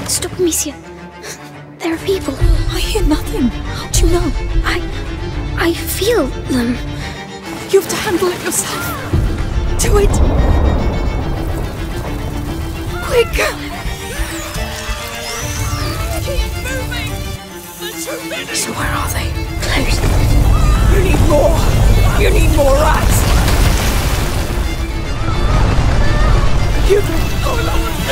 Stop, Amicia. There are people. I hear nothing. How do you know? I feel them. You have to handle it yourself. Do it. Quick. Keep moving. There's too many. So where are they? Close. You need more. You need more rats. Hugo, hold on.